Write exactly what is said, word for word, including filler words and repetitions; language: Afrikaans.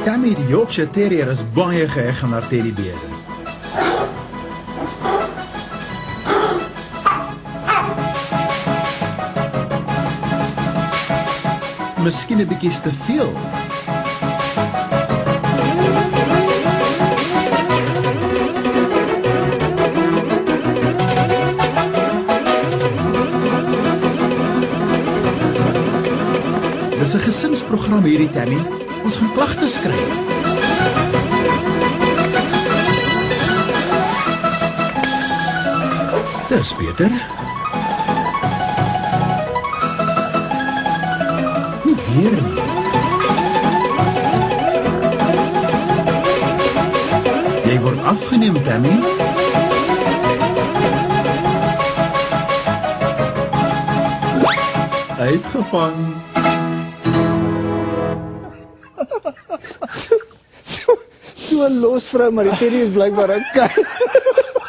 Tammy die Yorkshire Terrier is baie geheg aan haar teddybeere. Miskien 'n bietjie te veel. Dis 'n gesinsprogram hierdie, Tammy. Ons gaan klagte skryf. Dis beter. Nie weer nie. Jy word afgeneem, Tammy. Uitgevang. So 'n los vrou, maar die teddy is blykbaar okay.